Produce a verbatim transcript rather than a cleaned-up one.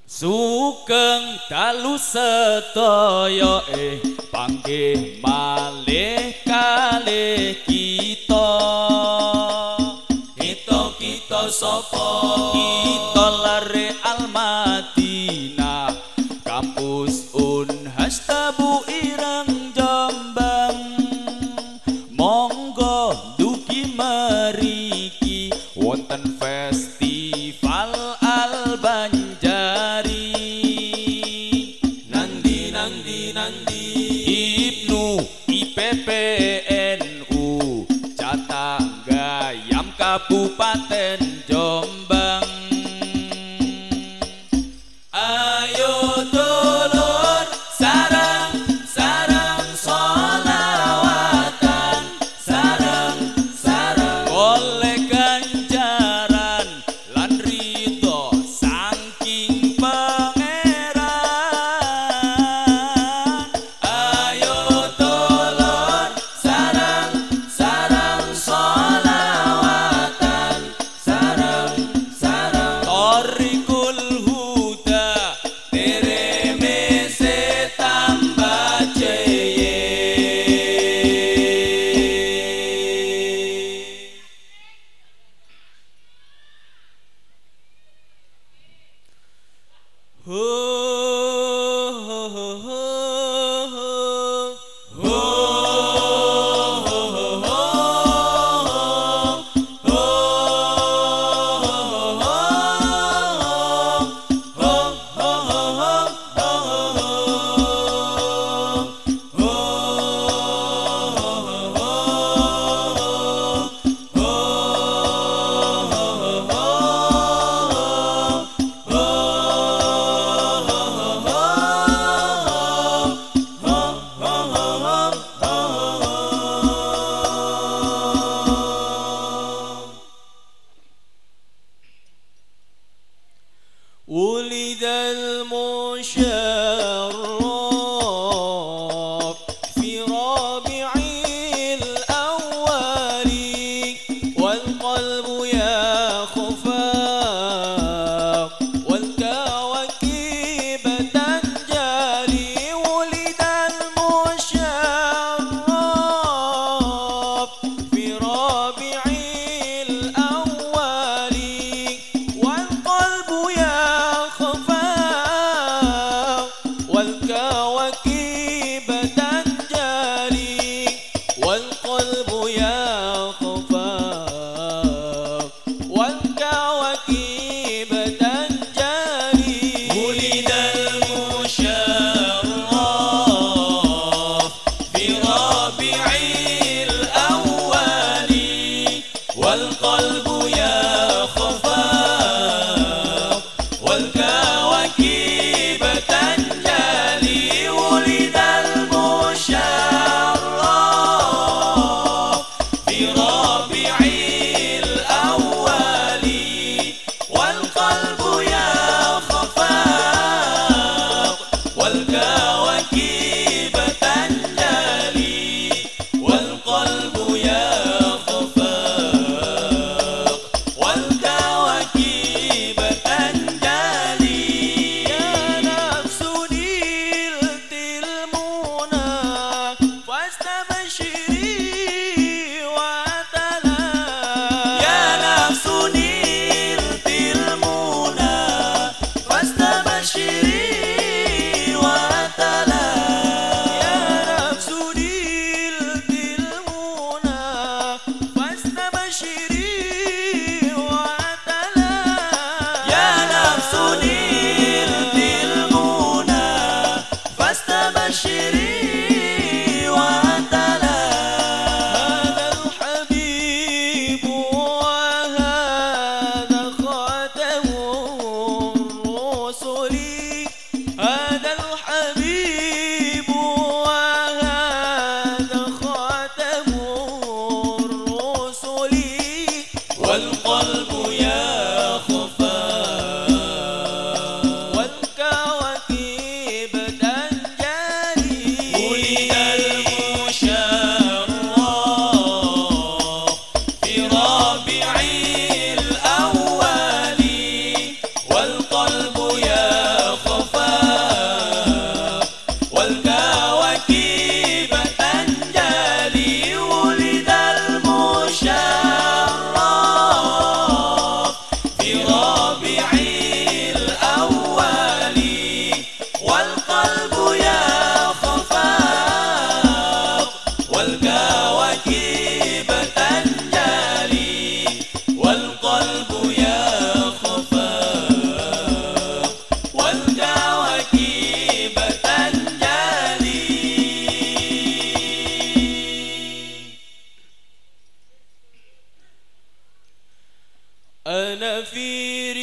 Sugeng dalu sedaya eh panggih malih kalih kita. Kita kita sapa? Kita lare Al-Madinah, kampus Unhas Tabu Ireng Jombang. Monggo dugi meriki wonten festival Al-Banjari. Nandi nandi nandi Ibnu I P P N U Jatah Gayam Kabupaten Jombang. Ayo dulur sareng sareng sholawatan, sareng sareng oleh ganjaran lan ridho saking pangeran. Ayo dulur sareng sareng sholawatan, sareng sareng Thoriqul Huda teremese tambah jeye. Ho ho ho ho ho ولد المشرف في ربيع الأول والقلب يخفق والكواكب تنجلي. ولد المشرف في ربيع الأول والقلب يخفق والكواكب تنجلي. والقلب يخفق والكواكب تنجلي. ولد المشرف في ربيع الأول والقلب يخفق والكواكب تنجلي. ولد المشرف في ربيع الأول والقلب يخفق والكواكب تنجلي. والقلب يخفق والكواكب تنجلي. يا نفس نلت المنى فاستبشري وتلا. يا نفس نلت المنى فاستبشري وتلا. يا نفس نلت المنى فاستبشري وتلا. يا نفس نلت المنى فاستبشري وتلا. هذا الحبيب وهذا خاتم الرسل. هذا الحبيب وهذا خاتم الرسل. والقلب يخفق والكواكب تنجلي. ولد المشرف في ربيع الأول والقلب يخفق أنا في